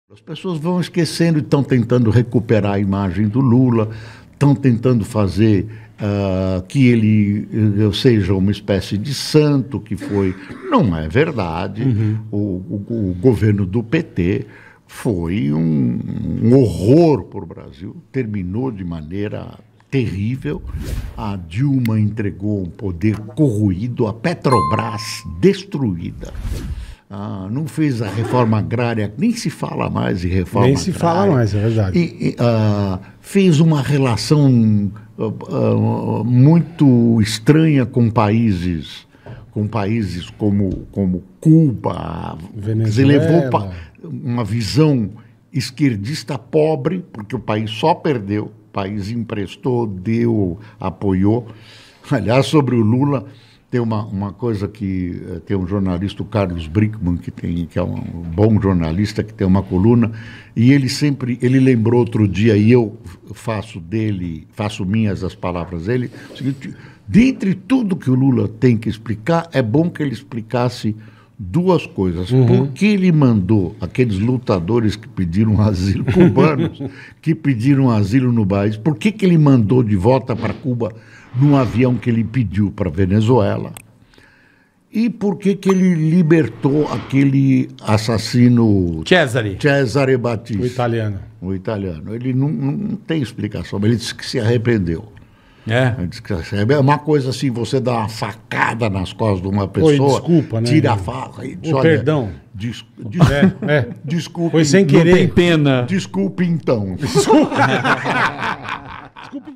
As pessoas vão esquecendo e estão tentando recuperar a imagem do Lula, estão tentando fazer que ele seja uma espécie de santo, que foi... Não é verdade. O governo do PT foi um horror para o Brasil, terminou de maneira terrível. A Dilma entregou um poder corroído, a Petrobras destruída. Não fez a reforma agrária, nem se fala mais em reforma agrária. Nem se fala mais, é verdade. Fez uma relação muito estranha com países como Cuba. Venezuela. Levou uma visão esquerdista pobre, porque o país só perdeu, o país emprestou, deu, apoiou. Aliás, sobre o Lula... Tem uma coisa que tem um jornalista, o Carlos Brickman, que é um bom jornalista, que tem uma coluna, e ele lembrou outro dia, e eu faço minhas as palavras dele, o seguinte: dentre tudo que o Lula tem que explicar, é bom que ele explicasse duas coisas. Por que ele mandou aqueles lutadores que pediram asilo, cubanos, que pediram asilo no país, por que ele mandou de volta para Cuba num avião que ele pediu para a Venezuela? E por que ele libertou aquele assassino... Cesare Battisti. O italiano. Ele não tem explicação, mas ele disse que se arrependeu. Ele disse que é uma coisa assim, você dá uma facada nas costas de uma pessoa, desculpa, né? Tira a faca e diz, olha, perdão. Desculpe. Foi sem querer. Não tem pena. Desculpe então. Desculpa. Desculpe.